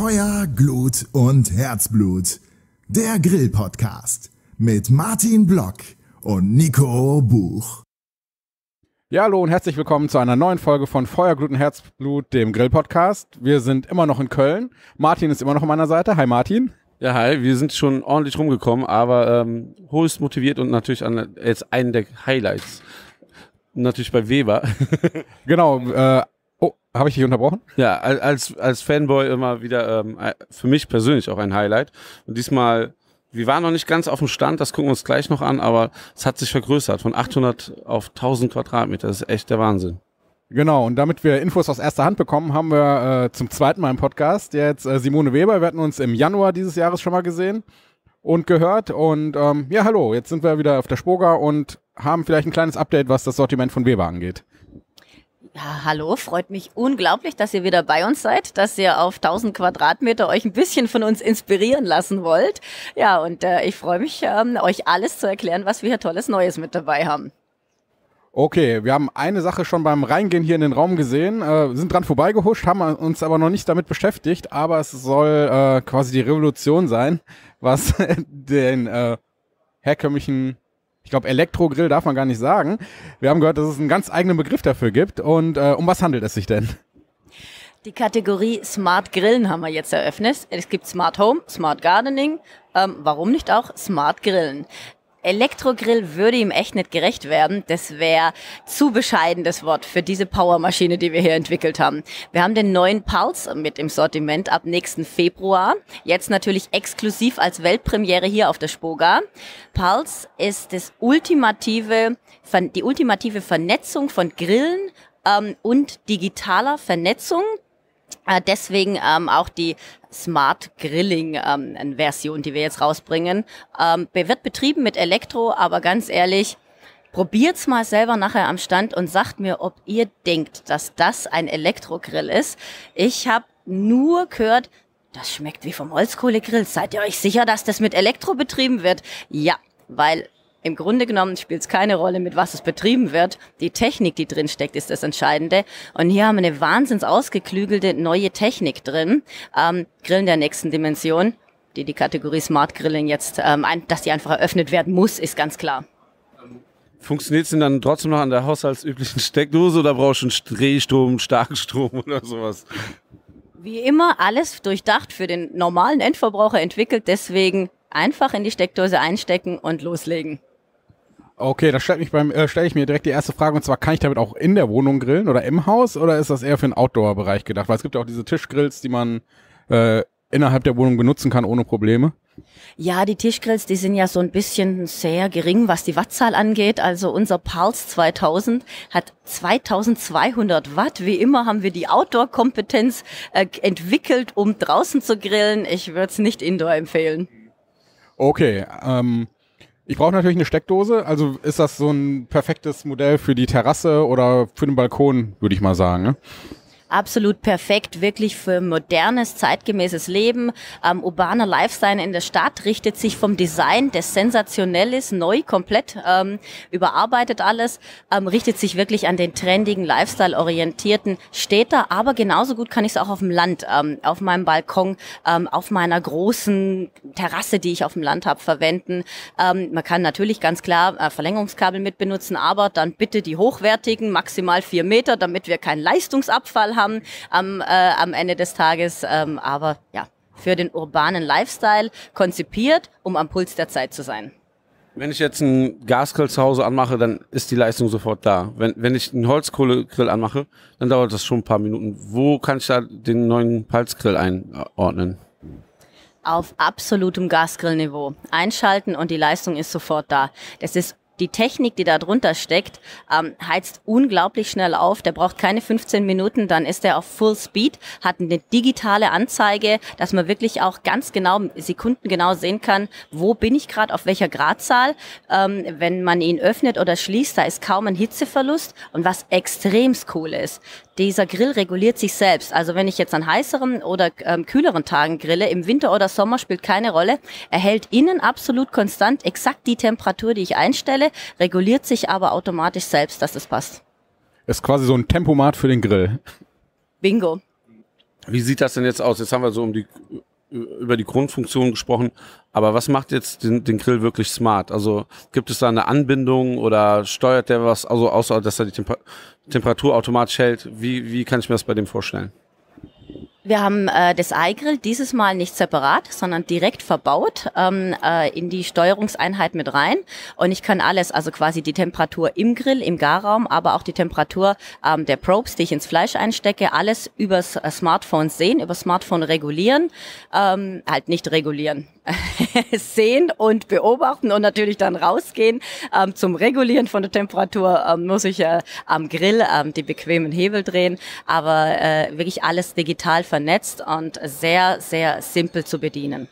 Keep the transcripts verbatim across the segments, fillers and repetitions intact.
Feuer, Glut und Herzblut. Der Grill-Podcast mit Martin Block und Nico Buch. Ja, hallo und herzlich willkommen zu einer neuen Folge von Feuer, Glut und Herzblut, dem Grill-Podcast. Wir sind immer noch in Köln. Martin ist immer noch an meiner Seite. Hi Martin. Ja, hi, wir sind schon ordentlich rumgekommen, aber ähm, höchst motiviert und natürlich an, jetzt einen der Highlights. Natürlich bei Weber. Genau, äh, oh, habe ich dich unterbrochen? Ja, als, als Fanboy immer wieder ähm, für mich persönlich auch ein Highlight. Und diesmal, wir waren noch nicht ganz auf dem Stand, das gucken wir uns gleich noch an, aber es hat sich vergrößert von achthundert auf tausend Quadratmeter. Das ist echt der Wahnsinn. Genau, und damit wir Infos aus erster Hand bekommen, haben wir äh, zum zweiten Mal im Podcast jetzt äh, Simone Weber. Wir hatten uns im Januar dieses Jahres schon mal gesehen und gehört. Und ähm, ja, hallo, jetzt sind wir wieder auf der Spoga und haben vielleicht ein kleines Update, was das Sortiment von Weber angeht. Ja, hallo, freut mich unglaublich, dass ihr wieder bei uns seid, dass ihr auf tausend Quadratmeter euch ein bisschen von uns inspirieren lassen wollt. Ja, und äh, ich freue mich, ähm, euch alles zu erklären, was wir hier tolles Neues mit dabei haben. Okay, wir haben eine Sache schon beim Reingehen hier in den Raum gesehen, äh, sind dran vorbeigehuscht, haben uns aber noch nicht damit beschäftigt, aber es soll äh, quasi die Revolution sein, was den äh, herkömmlichen, ich glaube Elektrogrill darf man gar nicht sagen. Wir haben gehört, dass es einen ganz eigenen Begriff dafür gibt und äh, um was handelt es sich denn? Die Kategorie Smart Grillen haben wir jetzt eröffnet. Es gibt Smart Home, Smart Gardening, ähm, warum nicht auch Smart Grillen? Elektrogrill würde ihm echt nicht gerecht werden. Das wäre zu bescheiden das Wort für diese Powermaschine, die wir hier entwickelt haben. Wir haben den neuen Pulse mit im Sortiment ab nächsten Februar. Jetzt natürlich exklusiv als Weltpremiere hier auf der Spoga. Pulse ist das ultimative, die ultimative Vernetzung von Grillen ähm, und digitaler Vernetzung. Äh, deswegen ähm, auch die Smart Grilling ähm, Version, die wir jetzt rausbringen. Ähm, wird betrieben mit Elektro, aber ganz ehrlich, probiert's mal selber nachher am Stand und sagt mir, ob ihr denkt, dass das ein Elektrogrill ist. Ich habe nur gehört, das schmeckt wie vom Holzkohlegrill. Seid ihr euch sicher, dass das mit Elektro betrieben wird? Ja, weil im Grunde genommen spielt es keine Rolle, mit was es betrieben wird. Die Technik, die drin steckt, ist das Entscheidende. Und hier haben wir eine wahnsinns ausgeklügelte neue Technik drin. Ähm, Grillen der nächsten Dimension, die die Kategorie Smart Grilling jetzt, ähm, ein, dass die einfach eröffnet werden muss, ist ganz klar. Funktioniert es denn dann trotzdem noch an der haushaltsüblichen Steckdose oder brauchst du einen Drehstrom, starken Strom oder sowas? Wie immer, alles durchdacht für den normalen Endverbraucher entwickelt. Deswegen einfach in die Steckdose einstecken und loslegen. Okay, da stelle ich, äh, stell ich mir direkt die erste Frage, und zwar, kann ich damit auch in der Wohnung grillen oder im Haus, oder ist das eher für den Outdoor-Bereich gedacht? Weil es gibt ja auch diese Tischgrills, die man äh, innerhalb der Wohnung benutzen kann ohne Probleme. Ja, die Tischgrills, die sind ja so ein bisschen sehr gering, was die Wattzahl angeht. Also unser Pulse zweitausend hat zweitausendzweihundert Watt. Wie immer haben wir die Outdoor-Kompetenz äh, entwickelt, um draußen zu grillen. Ich würde es nicht indoor empfehlen. Okay, ähm, ich brauche natürlich eine Steckdose, also ist das so ein perfektes Modell für die Terrasse oder für den Balkon, würde ich mal sagen, ne? Absolut perfekt, wirklich für modernes, zeitgemäßes Leben. Ähm, urbaner Lifestyle in der Stadt richtet sich vom Design, das sensationell ist, neu, komplett ähm, überarbeitet alles, ähm, richtet sich wirklich an den trendigen, Lifestyle-orientierten Städter, aber genauso gut kann ich es auch auf dem Land, ähm, auf meinem Balkon, ähm, auf meiner großen Terrasse, die ich auf dem Land habe, verwenden. Ähm, man kann natürlich ganz klar äh, Verlängerungskabel mit benutzen, aber dann bitte die hochwertigen, maximal vier Meter, damit wir keinen Leistungsabfall haben. Am, äh, am Ende des Tages, ähm, aber ja, für den urbanen Lifestyle konzipiert, um am Puls der Zeit zu sein. Wenn ich jetzt einen Gasgrill zu Hause anmache, dann ist die Leistung sofort da. Wenn, wenn ich einen Holzkohlegrill anmache, dann dauert das schon ein paar Minuten. Wo kann ich da den neuen Pulse-Grill einordnen? Auf absolutem Gasgrillniveau. Einschalten und die Leistung ist sofort da. Das ist Die Technik, die da drunter steckt, ähm, heizt unglaublich schnell auf. Der braucht keine fünfzehn Minuten, dann ist er auf Full Speed, hat eine digitale Anzeige, dass man wirklich auch ganz genau, sekundengenau sehen kann, wo bin ich gerade, auf welcher Gradzahl. Ähm, wenn man ihn öffnet oder schließt, da ist kaum ein Hitzeverlust. Und was extrem cool ist, dieser Grill reguliert sich selbst. Also wenn ich jetzt an heißeren oder ähm, kühleren Tagen grille, im Winter oder Sommer spielt keine Rolle. Er hält innen absolut konstant exakt die Temperatur, die ich einstelle, reguliert sich aber automatisch selbst, dass es passt. Ist quasi so ein Tempomat für den Grill. Bingo. Wie sieht das denn jetzt aus? Jetzt haben wir so um die, über die Grundfunktion gesprochen, aber was macht jetzt den, den Grill wirklich smart? Also gibt es da eine Anbindung oder steuert der was, also außer dass er die Temper- Temperatur automatisch hält? Wie, wie kann ich mir das bei dem vorstellen? Wir haben äh, das iGrill dieses Mal nicht separat, sondern direkt verbaut ähm, äh, in die Steuerungseinheit mit rein. Und ich kann alles, also quasi die Temperatur im Grill, im Garraum, aber auch die Temperatur ähm, der Probes, die ich ins Fleisch einstecke, alles übers äh, Smartphone sehen, über Smartphone regulieren, ähm, halt nicht regulieren, sehen und beobachten und natürlich dann rausgehen. Ähm, zum Regulieren von der Temperatur ähm, muss ich äh, am Grill ähm, die bequemen Hebel drehen, aber äh, wirklich alles digital vernetzt und sehr, sehr simpel zu bedienen.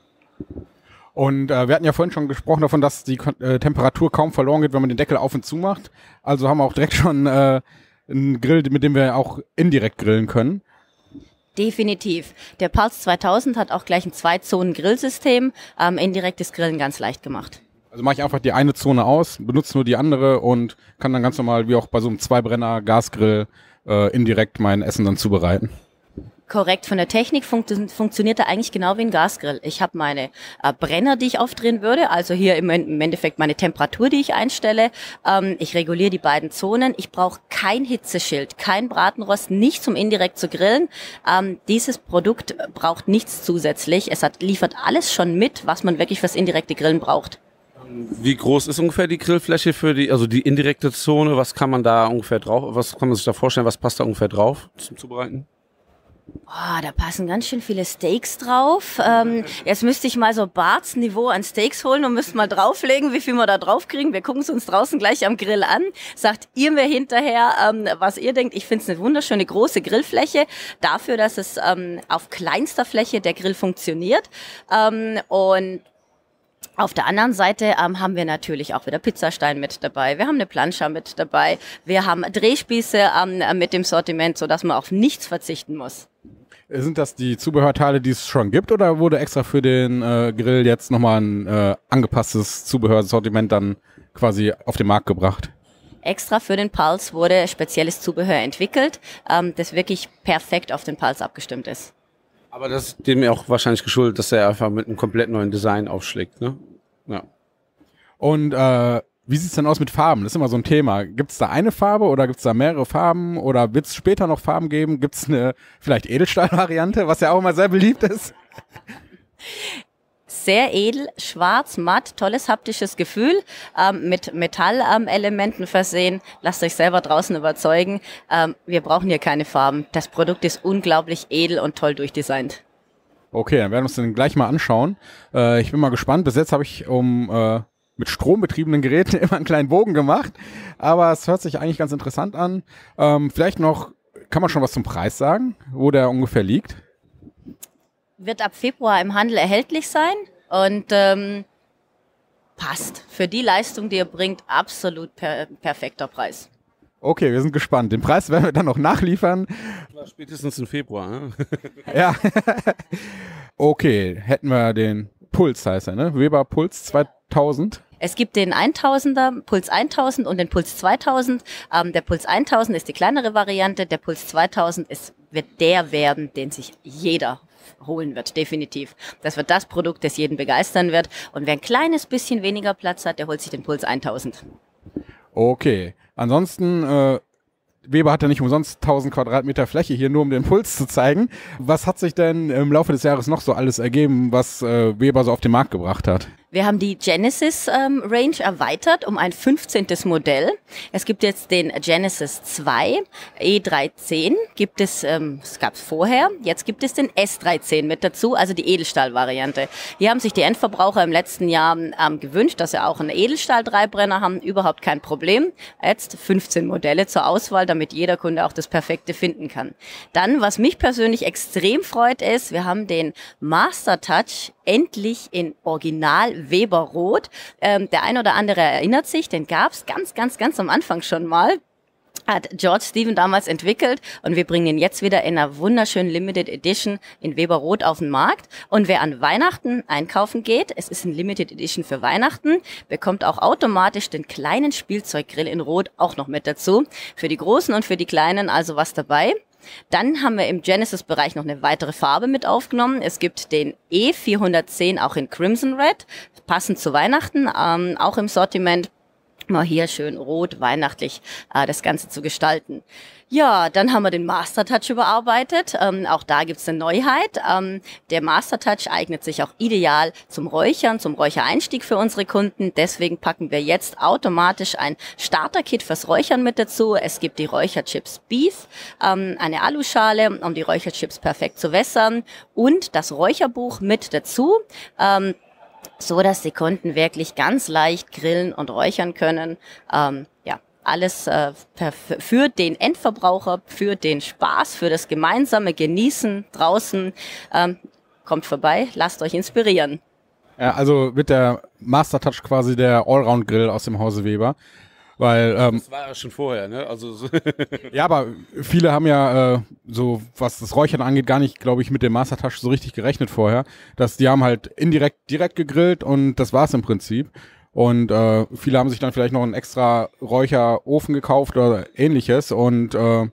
Und äh, wir hatten ja vorhin schon gesprochen davon, dass die äh, Temperatur kaum verloren geht, wenn man den Deckel auf und zu macht. Also haben wir auch direkt schon äh, einen Grill, mit dem wir auch indirekt grillen können. Definitiv. Der Pulse zweitausend hat auch gleich ein Zwei-Zonen-Grillsystem, ähm, indirektes Grillen ganz leicht gemacht. Also mache ich einfach die eine Zone aus, benutze nur die andere und kann dann ganz normal, wie auch bei so einem Zweibrenner-Gasgrill, äh, indirekt mein Essen dann zubereiten. Korrekt, von der Technik funkt, funktioniert er eigentlich genau wie ein Gasgrill. Ich habe meine äh, Brenner, die ich aufdrehen würde, also hier im, im Endeffekt meine Temperatur, die ich einstelle. Ähm, ich reguliere die beiden Zonen. Ich brauche kein Hitzeschild, kein Bratenrost, nicht zum indirekt zu grillen. Ähm, dieses Produkt braucht nichts zusätzlich. Es hat, liefert alles schon mit, was man wirklich fürs indirekte Grillen braucht. Wie groß ist ungefähr die Grillfläche für die, also die indirekte Zone? Was kann man da ungefähr drauf, was kann man sich da vorstellen? Was passt da ungefähr drauf zum Zubereiten? Oh, da passen ganz schön viele Steaks drauf. Ähm, jetzt müsste ich mal so Barts Niveau an Steaks holen und müsste mal drauflegen, wie viel wir da drauf kriegen. Wir gucken es uns draußen gleich am Grill an. Sagt ihr mir hinterher, ähm, was ihr denkt. Ich finde es eine wunderschöne große Grillfläche dafür, dass es ähm, auf kleinster Fläche der Grill funktioniert. Ähm, und auf der anderen Seite ähm, haben wir natürlich auch wieder Pizzastein mit dabei. Wir haben eine Plancha mit dabei. Wir haben Drehspieße ähm, mit dem Sortiment, sodass man auf nichts verzichten muss. Sind das die Zubehörteile, die es schon gibt, oder wurde extra für den äh, Grill jetzt nochmal ein äh, angepasstes Zubehörsortiment dann quasi auf den Markt gebracht? Extra für den Pulse wurde spezielles Zubehör entwickelt, ähm, das wirklich perfekt auf den Pulse abgestimmt ist. Aber das ist dem auch wahrscheinlich geschuldet, dass er einfach mit einem komplett neuen Design aufschlägt, ne? Ja. Und äh, wie sieht's denn aus mit Farben? Das ist immer so ein Thema. Gibt's da eine Farbe oder gibt's da mehrere Farben? Oder wird's später noch Farben geben? Gibt's eine vielleicht Edelstahl-Variante, was ja auch immer sehr beliebt ist? Sehr edel, schwarz, matt, tolles haptisches Gefühl, ähm, mit Metallelementen ähm, versehen. Lasst euch selber draußen überzeugen. Ähm, wir brauchen hier keine Farben. Das Produkt ist unglaublich edel und toll durchdesignt. Okay, dann werden wir uns den gleich mal anschauen. Äh, ich bin mal gespannt. Bis jetzt habe ich um äh, mit strombetriebenen Geräten immer einen kleinen Bogen gemacht, aber es hört sich eigentlich ganz interessant an. Ähm, vielleicht noch, kann man schon was zum Preis sagen, wo der ungefähr liegt? Wird ab Februar im Handel erhältlich sein und ähm, passt. Für die Leistung, die ihr bringt, absolut per perfekter Preis. Okay, wir sind gespannt. Den Preis werden wir dann noch nachliefern. Spätestens im Februar, ne? Ja. Okay, hätten wir den Puls, heißt er, ne? Weber Puls zweitausend. Es gibt den eintausender, Puls eintausend und den Puls zweitausend. Ähm, der Puls eintausend ist die kleinere Variante. Der Puls zweitausend ist, wird der werden, den sich jeder holen wird, definitiv. Das wird das Produkt, das jeden begeistern wird. Und wer ein kleines bisschen weniger Platz hat, der holt sich den Puls eintausend. Okay. Ansonsten, äh, Weber hat ja nicht umsonst tausend Quadratmeter Fläche hier, nur um den Puls zu zeigen. Was hat sich denn im Laufe des Jahres noch so alles ergeben, was äh, Weber so auf den Markt gebracht hat? Wir haben die Genesis ähm, Range erweitert um ein fünfzehntes Modell. Es gibt jetzt den Genesis zwei, E dreizehn gibt es, ähm, es gab es vorher, jetzt gibt es den S dreizehn mit dazu, also die Edelstahl-Variante. Hier haben sich die Endverbraucher im letzten Jahr ähm, gewünscht, dass sie auch einen Edelstahl-Dreibrenner haben, überhaupt kein Problem. Jetzt fünfzehn Modelle zur Auswahl, damit jeder Kunde auch das Perfekte finden kann. Dann, was mich persönlich extrem freut, ist, wir haben den Master Touch endlich in Original Weber Rot. Ähm, der ein oder andere erinnert sich, den gab's ganz, ganz, ganz am Anfang schon mal. Hat George Stephen damals entwickelt und wir bringen ihn jetzt wieder in einer wunderschönen Limited Edition in Weber Rot auf den Markt. Und wer an Weihnachten einkaufen geht, es ist ein Limited Edition für Weihnachten, bekommt auch automatisch den kleinen Spielzeuggrill in Rot auch noch mit dazu. Für die Großen und für die Kleinen also was dabei. Dann haben wir im Genesis-Bereich noch eine weitere Farbe mit aufgenommen. Es gibt den E vierhundertzehn auch in Crimson Red, passend zu Weihnachten, ähm, auch im Sortiment. Mal hier schön rot, weihnachtlich äh, das Ganze zu gestalten. Ja, dann haben wir den Master Touch überarbeitet. Ähm, auch da gibt's eine Neuheit. Ähm, der Master Touch eignet sich auch ideal zum Räuchern, zum Räuchereinstieg für unsere Kunden. Deswegen packen wir jetzt automatisch ein Starter-Kit fürs Räuchern mit dazu. Es gibt die Räucherchips Beef, ähm, eine Aluschale, um die Räucherchips perfekt zu wässern, und das Räucherbuch mit dazu. Ähm, so dass die Kunden wirklich ganz leicht grillen und räuchern können. Ähm, ja, alles äh, per, für den Endverbraucher, für den Spaß, für das gemeinsame Genießen draußen. Ähm, kommt vorbei, lasst euch inspirieren. Ja, also wird der Master Touch quasi der Allround-Grill aus dem Hause Weber. Weil, ähm, das war ja schon vorher, ne? Also so ja, aber viele haben ja äh, so, was das Räuchern angeht, gar nicht, glaube ich, mit dem Master Touch so richtig gerechnet vorher. Dass die haben halt indirekt direkt gegrillt und das war's im Prinzip. Und äh, viele haben sich dann vielleicht noch einen extra Räucherofen gekauft oder ähnliches und äh,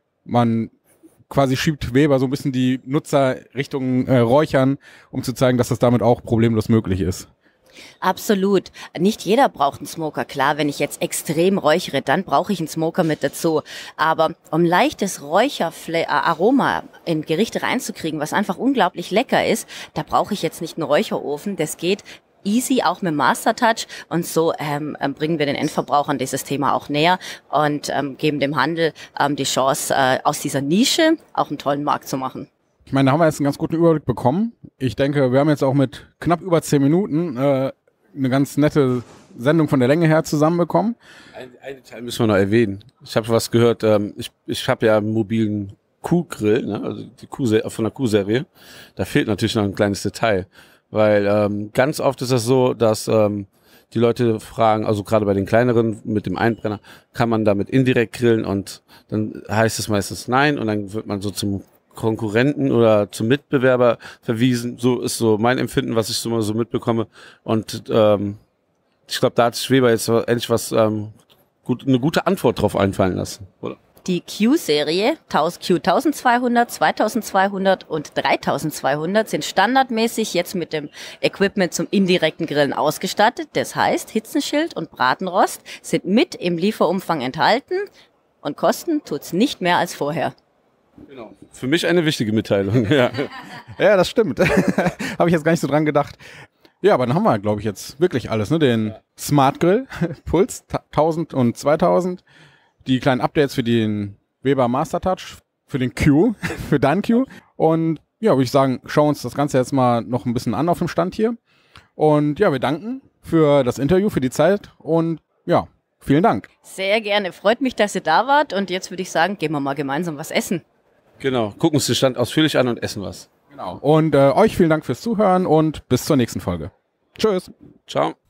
man quasi schiebt Weber so ein bisschen die Nutzer Richtung äh, Räuchern, um zu zeigen, dass das damit auch problemlos möglich ist. Absolut. Nicht jeder braucht einen Smoker. Klar, wenn ich jetzt extrem räuchere, dann brauche ich einen Smoker mit dazu. Aber um leichtes Räucheraroma in Gerichte reinzukriegen, was einfach unglaublich lecker ist, da brauche ich jetzt nicht einen Räucherofen. Das geht easy, auch mit Master Touch. Und so ähm, bringen wir den Endverbrauchern dieses Thema auch näher und ähm, geben dem Handel ähm, die Chance, äh, aus dieser Nische auch einen tollen Markt zu machen. Ich meine, da haben wir jetzt einen ganz guten Überblick bekommen. Ich denke, wir haben jetzt auch mit knapp über zehn Minuten äh, eine ganz nette Sendung von der Länge her zusammenbekommen. Ein, ein Detail müssen wir noch erwähnen. Ich habe was gehört, ähm, ich, ich habe ja einen mobilen Kuhgrill, ne, also die Kuh von der Kuhserie. Da fehlt natürlich noch ein kleines Detail, weil ähm, ganz oft ist das so, dass ähm, die Leute fragen, also gerade bei den kleineren mit dem Einbrenner, kann man damit indirekt grillen, und dann heißt es meistens nein, und dann wird man so zum Konkurrenten oder zum Mitbewerber verwiesen. So ist so mein Empfinden, was ich so mal so mitbekomme. Und ähm, ich glaube, da hat sich Weber jetzt endlich was ähm, gut, eine gute Antwort drauf einfallen lassen, oder? Die Q-Serie, Q zwölfhundert, zweitausendzweihundert und dreitausendzweihundert sind standardmäßig jetzt mit dem Equipment zum indirekten Grillen ausgestattet. Das heißt, Hitzenschild und Bratenrost sind mit im Lieferumfang enthalten und kosten tut's nicht mehr als vorher. Genau. Für mich eine wichtige Mitteilung. Ja, ja, das stimmt. Habe ich jetzt gar nicht so dran gedacht. Ja, aber dann haben wir, glaube ich, jetzt wirklich alles, ne? Den ja. Smart Grill, Puls tausend und zweitausend, die kleinen Updates für den Weber Master Touch, für den Q, für deinen Q. Und ja, würde ich sagen, schauen wir uns das Ganze jetzt mal noch ein bisschen an auf dem Stand hier. Und ja, wir danken für das Interview, für die Zeit, und ja, vielen Dank. Sehr gerne. Freut mich, dass ihr da wart, und jetzt würde ich sagen, gehen wir mal gemeinsam was essen. Genau, gucken uns den Stand ausführlich an und essen was. Genau. Und äh, euch vielen Dank fürs Zuhören und bis zur nächsten Folge. Tschüss. Ciao.